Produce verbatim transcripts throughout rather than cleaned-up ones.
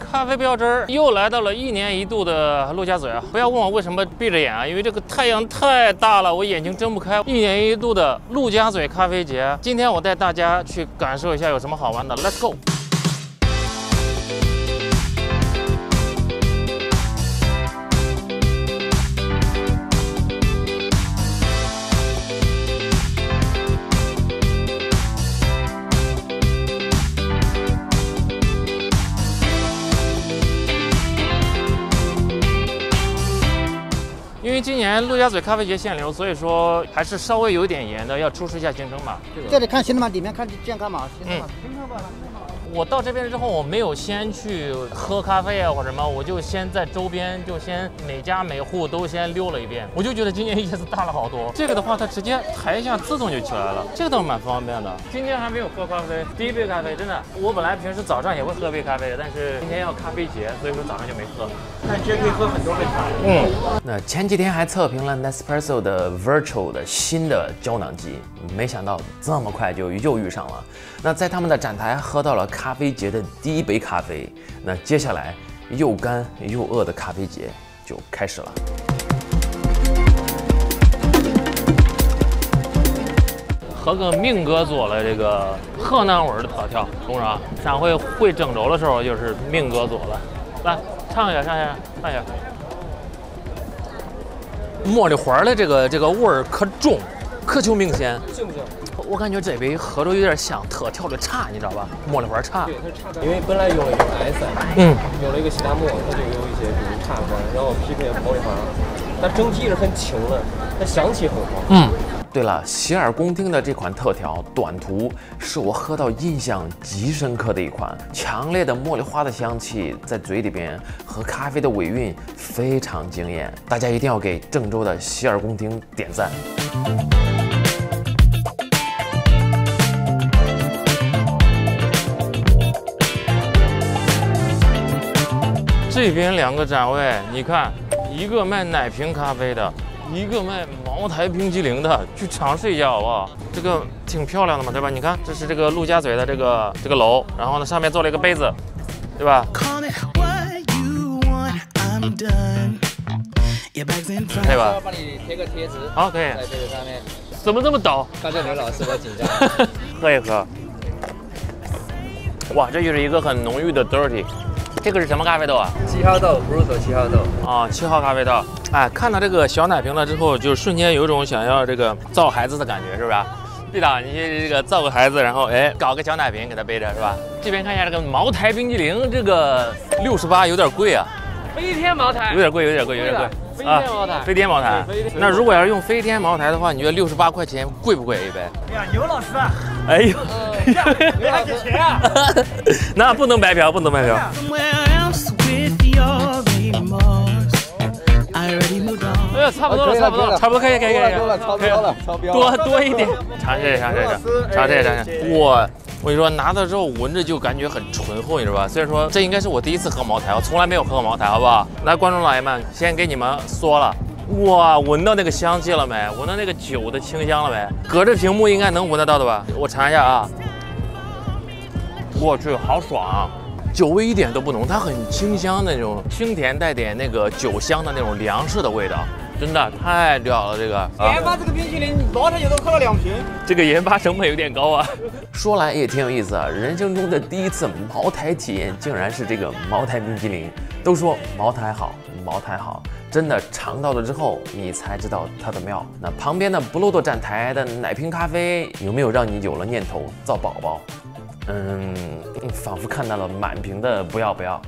咖啡标志又来到了一年一度的陆家嘴啊！不要问我为什么闭着眼啊，因为这个太阳太大了，我眼睛睁不开。一年一度的陆家嘴咖啡节，今天我带大家去感受一下有什么好玩的 ，Let's go！ 因为今年陆家嘴咖啡节限流，所以说还是稍微有点严的，要出示一下行程码。 这里看行程码，里面看健康码。 嗯。我到这边之后，我没有先去喝咖啡啊或者什么，我就先在周边就先每家每户都先溜了一遍。我就觉得今年椰子大了好多。这个的话，它直接台下自动就起来了，这个倒蛮方便的。今天还没有喝咖啡，第一杯咖啡真的，我本来平时早上也会喝杯咖啡的，但是今天要咖啡节，所以说早上就没喝。 但其实可以喝很多杯茶。 嗯。那前几天还测评了 Nespresso 的 Virtual 的新的胶囊机，没想到这么快就又遇上了。那在他们的展台喝到了咖啡节的第一杯咖啡，那接下来又干又饿的咖啡节就开始了。喝个命哥做了这个河南味儿的特调，董事长，上回会郑州的时候就是命哥做的，来尝一下，尝一下，尝一下。茉莉花的这个这个味儿可重，可就明显。 信不信？ 我感觉这杯喝着有点像特调的茶，你知道吧？茉莉花茶。 对，它是茶。因为本来用了一个 S， 嗯，用了一个西达摩，它就有一些比如茶味，然后匹配茉莉花，它整体是很轻的，它香气很好。 嗯。对了，洗耳恭听的这款特调短途是我喝到印象极深刻的一款，强烈的茉莉花的香气在嘴里边和咖啡的尾韵非常惊艳，大家一定要给郑州的洗耳恭听点赞。这边两个展位，你看，一个卖奶瓶咖啡的，一个卖茅台冰激凌的，去尝试一下好不好？这个挺漂亮的嘛，对吧？你看，这是这个陆家嘴的这个这个楼，然后呢上面做了一个杯子，对吧？可以吧？ 帮你贴个贴纸， 好，可以。 在这个上面。 怎么这么倒？ 刚才刘老师我紧张。 喝一喝。哇，这就是一个很浓郁的 dirty。这个是什么咖啡豆啊？ 七号豆 ，Bruto 七号豆。 啊，七号咖啡豆。哎，看到这个小奶瓶了之后，就瞬间有一种想要这个造孩子的感觉，是不是？毕导，你这个造个孩子，然后哎搞个小奶瓶给他背着，是吧？这边看一下这个茅台冰激凌，这个六十八有点贵啊。 飞天茅台。 有点贵，有点贵，有点贵。 飞天茅台。 飞天茅台。那如果要是用飞天茅台的话，你觉得六十八块钱贵不贵一杯？ 哎呀，刘老师。 哎呦， 刘老师钱啊！ 那不能白嫖，不能白嫖。哎呀，差不多了，差不多了，差不多可以，可以，可以， 多了，超标了，超标多多一点，尝试一下，尝试一下，尝试一下，尝试。我我跟你说，拿到之后闻着就感觉很醇厚，你知道吧？所以说这应该是我第一次喝茅台，我从来没有喝过茅台，好不好？来，观众老爷们，先给你们说了。哇，闻到那个香气了没？闻到那个酒的清香了没？隔着屏幕应该能闻得到的吧？我尝一下啊。我去，好爽啊！酒味一点都不浓，它很清香的那种清甜带点那个酒香的那种粮食的味道，真的太屌了！这个研发这个冰淇淋，茅台酒都喝了两瓶， 这个研发成本有点高啊。说来也挺有意思啊，人生中的第一次茅台体验竟然是这个茅台冰激凌。都说茅台好，茅台好，真的尝到了之后，你才知道它的妙。那旁边的不漏斗展台的奶瓶咖啡，有没有让你有了念头造宝宝？嗯，仿佛看到了满屏的不要不要。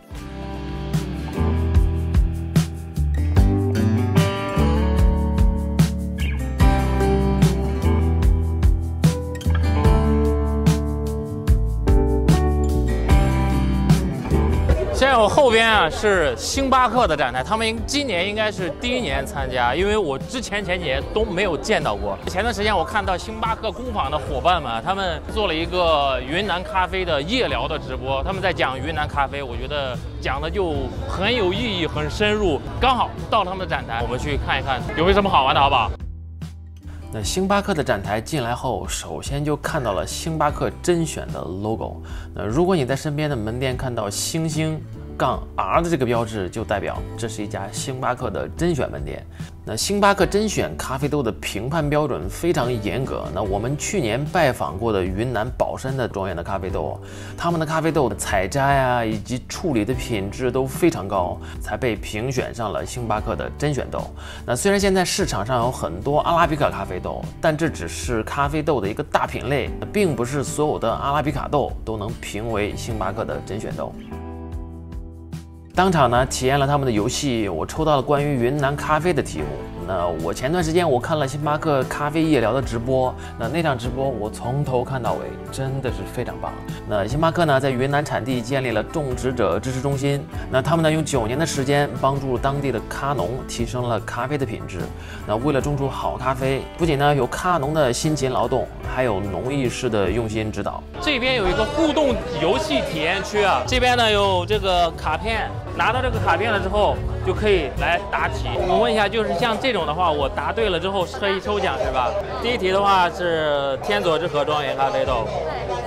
现在我后边啊是星巴克的展台，他们今年应该是第一年参加，因为我之前前几年都没有见到过。前段时间我看到星巴克工坊的伙伴们，他们做了一个云南咖啡的夜聊的直播，他们在讲云南咖啡，我觉得讲的就很有意义，很深入。刚好到他们的展台，我们去看一看有没有什么好玩的，好不好？ 那星巴克的展台进来后，首先就看到了星巴克甄选的 logo。那如果你在身边的门店看到星星杠 R 的这个标志，就代表这是一家星巴克的甄选门店。那星巴克甄选咖啡豆的评判标准非常严格。那我们去年拜访过的云南保山的庄园的咖啡豆，他们的咖啡豆的采摘啊以及处理的品质都非常高，才被评选上了星巴克的甄选豆。那虽然现在市场上有很多阿拉比卡咖啡豆，但这只是咖啡豆的一个大品类，并不是所有的阿拉比卡豆都能评为星巴克的甄选豆。当场呢体验了他们的游戏，我抽到了关于云南咖啡的题目。那我前段时间我看了星巴克咖啡夜聊的直播，那那场直播我从头看到尾，真的是非常棒。那星巴克呢在云南产地建立了种植者支持中心，那他们呢用九年的时间帮助当地的咖农提升了咖啡的品质。那为了种出好咖啡，不仅呢有咖农的辛勤劳动，还有农艺师的用心指导。 这边有一个互动游戏体验区啊，这边呢有这个卡片。拿到这个卡片了之后，就可以来答题。我问一下，就是像这种的话，我答对了之后可以抽奖是吧？第一题的话是天佐之河庄园咖啡豆。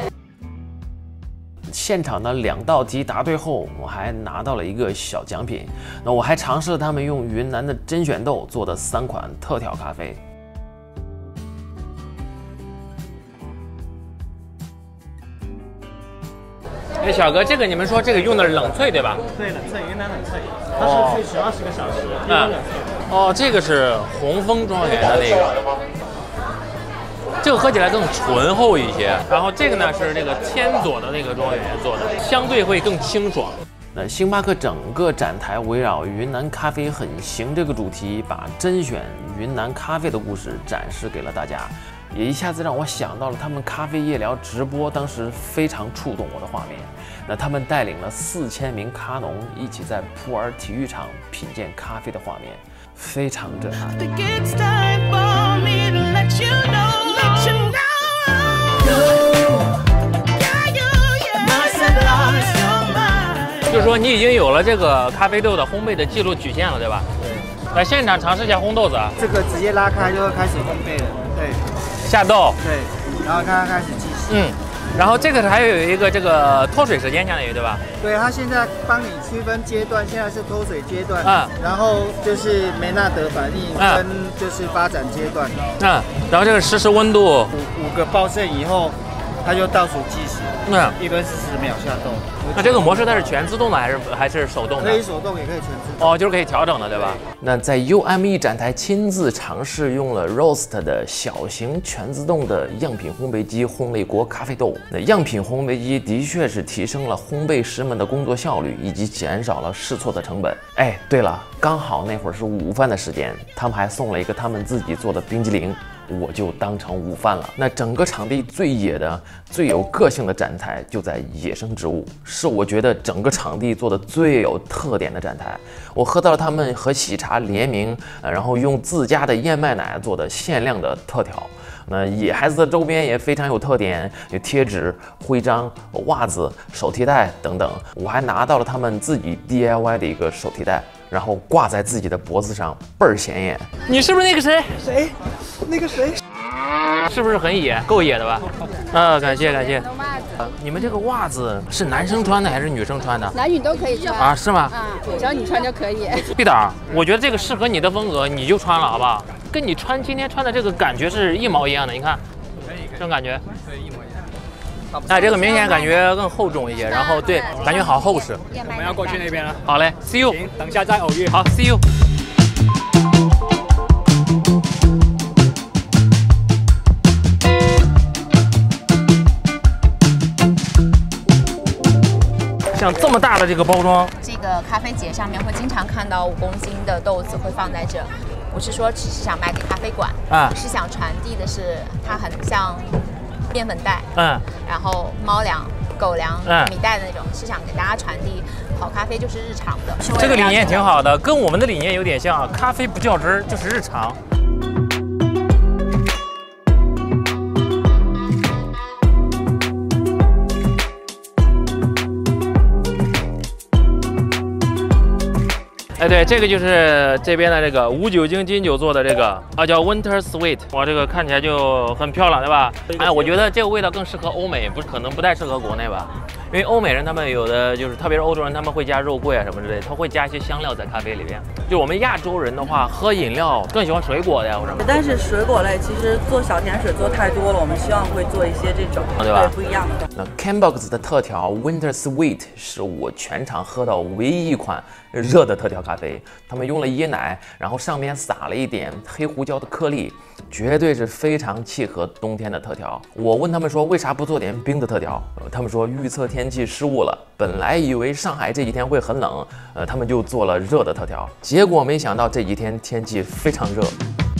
现场的两道题答对后，我还拿到了一个小奖品。那我还尝试了他们用云南的甄选豆做的三款特调咖啡。 哎，小哥，这个你们说这个用的冷萃对吧？ 对，冷萃，云南冷萃，它是萃取二十个小时，低温冷萃。 哦，这个是红枫庄园的那个，这个喝起来更醇厚一些。然后这个呢是这个天佐的那个庄园做的，相对会更清爽。 那星巴克整个展台围绕云南咖啡很行这个主题，把甄选云南咖啡的故事展示给了大家。也一下子让我想到了他们咖啡夜聊直播当时非常触动我的画面。那他们带领了四千名咖农一起在普洱体育场品鉴咖啡的画面，非常震撼。 就是说你已经有了这个咖啡豆的烘焙的记录曲线了，对吧？对。来现场尝试一下烘豆子啊。 这个直接拉开就会开始烘焙了。对。 下豆。 对。然后看它开始计时。 嗯。然后这个还有一个这个脱水时间，相当于对吧？ 对，它现在帮你区分阶段，现在是脱水阶段， 嗯， 然后就是梅纳德反应跟就是发展阶段， 嗯，然后这个实时温度五五个爆盛以后，它就倒数计时，嗯，一分四十秒下豆。 那这个模式它是全自动的还是还是手动的？ 可以手动也可以全自动。 哦，就是可以调整的，对吧？ 那在 U M E 展台亲自尝试用了 Roast 的小型全自动的样品烘焙机烘焙过咖啡豆。那样品烘焙机的确是提升了烘焙师们的工作效率，以及减少了试错的成本。哎，对了，刚好那会儿是午饭的时间，他们还送了一个他们自己做的冰激凌。我就当成午饭了。那整个场地最野的、最有个性的展台就在野生植物，是我觉得整个场地做的最有特点的展台。我喝到了他们和喜茶联名，呃、然后用自家的燕麦奶做的限量的特调。那野孩子的周边也非常有特点，有贴纸、徽章、袜子、手提袋等等。我还拿到了他们自己 D I Y 的一个手提袋，然后挂在自己的脖子上，倍儿显眼。 你是不是那个谁？ 谁？那个谁？ 是不是很野？够野的吧？啊，感谢感谢。你们这个袜子是男生穿的还是女生穿的？ 男女都可以穿啊？是吗？ 啊，只要你穿就可以。 毕导，我觉得这个适合你的风格，你就穿了，好不好？跟你穿今天穿的这个感觉是一毛一样的，你看，这种感觉。对，一模一样。哎，这个明显感觉更厚重一些，然后对，感觉好厚实。 我们要过去那边了。 好嘞 ，see you。 行，等下再偶遇。 好 ，see you。像这么大的这个包装， 这个咖啡节上面会经常看到五公斤的豆子会放在这。不是说只是想卖给咖啡馆，啊，是想传递的是它很像面粉袋，嗯，然后猫粮、狗粮、嗯、米袋的那种，是想给大家传递好咖啡就是日常的。 这个理念挺好的，跟我们的理念有点像，咖啡不较真儿，就是日常。 哎，对，这个就是这边的这个无酒精金酒做的这个啊，叫 Winter Sweet。哇，这个看起来就很漂亮，对吧？哎，我觉得这个味道更适合欧美，不是可能不太适合国内吧？因为欧美人他们有的就是，特别是欧洲人，他们会加肉桂啊什么之类的，他会加一些香料在咖啡里边。就我们亚洲人的话，喝饮料更喜欢水果的呀，或者什么。 但是水果类其实做小甜水做太多了，我们希望会做一些这种对吧？ 不一样的。 那 Campbell's 的特调 Winter Sweet 是我全场喝到唯一一款热的特调咖啡。他们用了椰奶，然后上面撒了一点黑胡椒的颗粒，绝对是非常契合冬天的特调。我问他们说为啥不做点冰的特调？呃、他们说预测天气失误了，本来以为上海这几天会很冷，呃，他们就做了热的特调，结果没想到这几天天气非常热。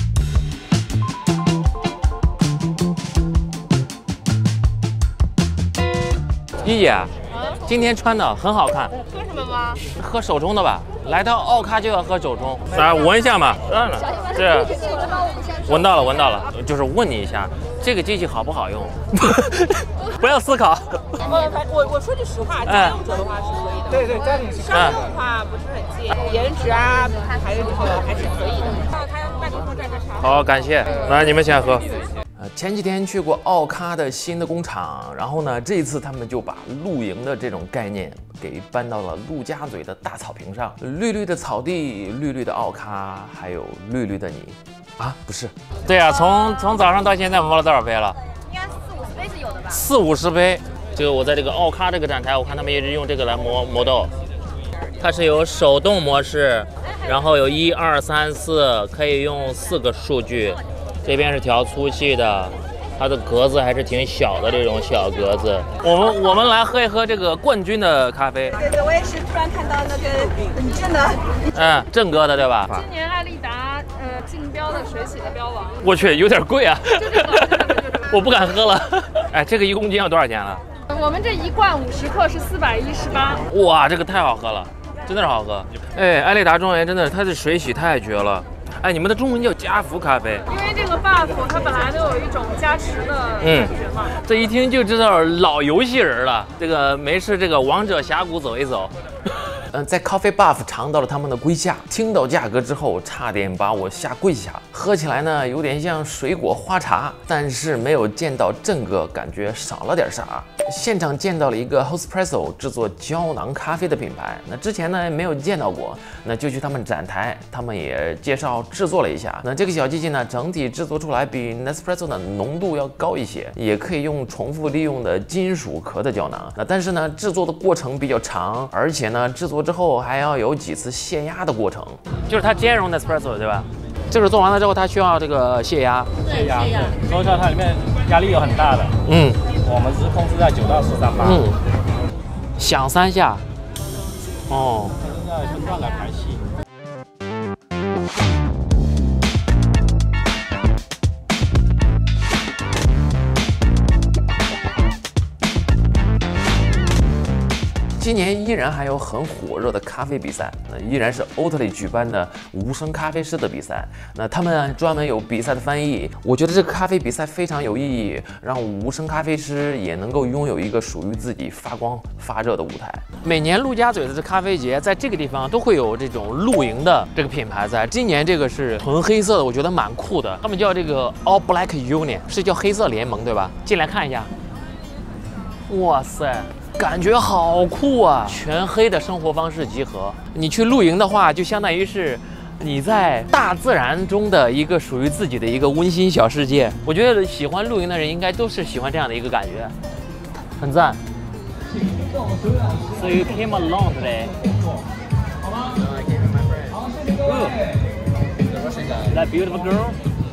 一姐，今天穿的很好看。 喝什么吗？ 喝手冲的吧。来到奥咖就要喝手冲。来闻一下嘛。嗯，是。闻到了，闻到了。就是问你一下，这个机器好不好用？不要思考。 我我我说句实话，家用者的话是可以的。 对对，家庭是。 商用的话不是很介意，颜值啊，还有这个还是可以的。它麦克风站着茶。 好，感谢。来，你们先喝。 呃，前几天去过奥咖的新的工厂，然后呢，这一次他们就把露营的这种概念给搬到了陆家嘴的大草坪上，绿绿的草地，绿绿的奥咖，还有绿绿的你，啊，不是？ 对啊，从从早上到现在，我们摸了多少杯了？ 应该四五十杯是有的吧？ 四五十杯。这个我在这个奥咖这个展台，我看他们一直用这个来磨磨豆，它是有手动模式，然后有一二三四，可以用四个数据。这边是调粗细的，它的格子还是挺小的，这种小格子。我们我们来喝一喝这个冠军的咖啡。 对对，我也是突然看到那个很正的， 嗯，正哥的对吧？ 今年艾丽达呃竞标的水洗的标王。 我去，有点贵啊，我不敢喝了。哎，这个一公斤要多少钱了？ 我们这一罐五十克是四百一十八。 哇，这个太好喝了，真的是好喝。哎，艾丽达庄园真的，它的水洗太绝了。哎，你们的中文叫加福咖啡， 因为这个 buff 它本来就有一种加持的感觉嘛。 嗯，这一听就知道老游戏人了。这个没事，这个王者峡谷走一走。 嗯，在 Coffee Buff 尝到了他们的龟下，听到价格之后，差点把我吓跪下。喝起来呢，有点像水果花茶，但是没有见到正哥，感觉少了点啥。现场见到了一个 Hostpresso 制作胶囊咖啡的品牌，那之前呢没有见到过，那就去他们展台，他们也介绍制作了一下。那这个小机器呢，整体制作出来比 Nespresso 的浓度要高一些，也可以用重复利用的金属壳的胶囊。那但是呢，制作的过程比较长，而且呢，制作之后还要有几次泄压的过程， 就是它兼容 Nespresso 对吧？这个做完了之后，它需要这个泄压， 泄压，所以说它里面压力有很大的。 嗯， 我们是控制在九到十三巴。 嗯，响三下。哦。 现在不断的排气。 今年依然还有很火热的咖啡比赛，那依然是 Oatly 举办的无声咖啡师的比赛。那他们专门有比赛的翻译，我觉得这个咖啡比赛非常有意义，让无声咖啡师也能够拥有一个属于自己发光发热的舞台。 每年陆家嘴的这咖啡节，在这个地方都会有这种露营的这个品牌在。今年这个是纯黑色的，我觉得蛮酷的。他们叫这个 All Black Union， 是叫黑色联盟对吧？进来看一下。哇塞！感觉好酷啊！全黑的生活方式集合。你去露营的话，就相当于是你在大自然中的一个属于自己的一个温馨小世界。我觉得喜欢露营的人应该都是喜欢这样的一个感觉，很赞。So you came alone today? No, I came with my friend. Ooh, the Russian guy. That beautiful girl?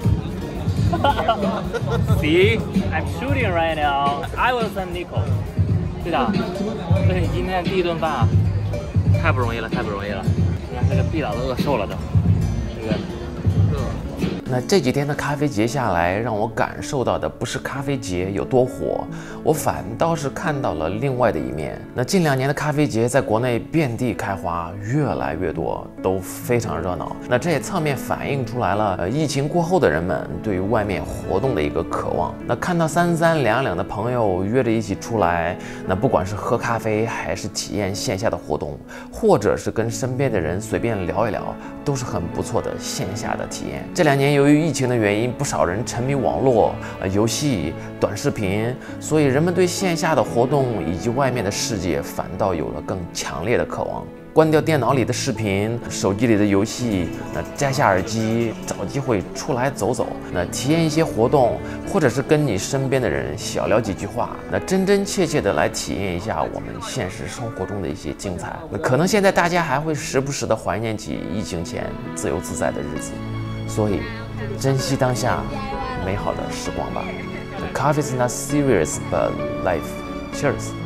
See, I'm shooting right now. I will send Nico. 对的，这是你今天的第一顿饭啊，太不容易了，太不容易了。你看这个毕老都饿瘦了都，这个。 那这几天的咖啡节下来，让我感受到的不是咖啡节有多火，我反倒是看到了另外的一面。那近两年的咖啡节在国内遍地开花，越来越多，都非常热闹。那这也侧面反映出来了，呃，疫情过后的人们对于外面活动的一个渴望。那看到三三两两的朋友约着一起出来，那不管是喝咖啡，还是体验线下的活动，或者是跟身边的人随便聊一聊，都是很不错的线下的体验。这两年由于疫情的原因，不少人沉迷网络、呃、游戏、短视频，所以人们对线下的活动以及外面的世界反倒有了更强烈的渴望。关掉电脑里的视频，手机里的游戏，那摘下耳机，找机会出来走走，那体验一些活动，或者是跟你身边的人小聊几句话，那真真切切的来体验一下我们现实生活中的一些精彩。那可能现在大家还会时不时的怀念起疫情前自由自在的日子，所以珍惜当下美好的时光吧。The coffee is not serious but life. Cheers.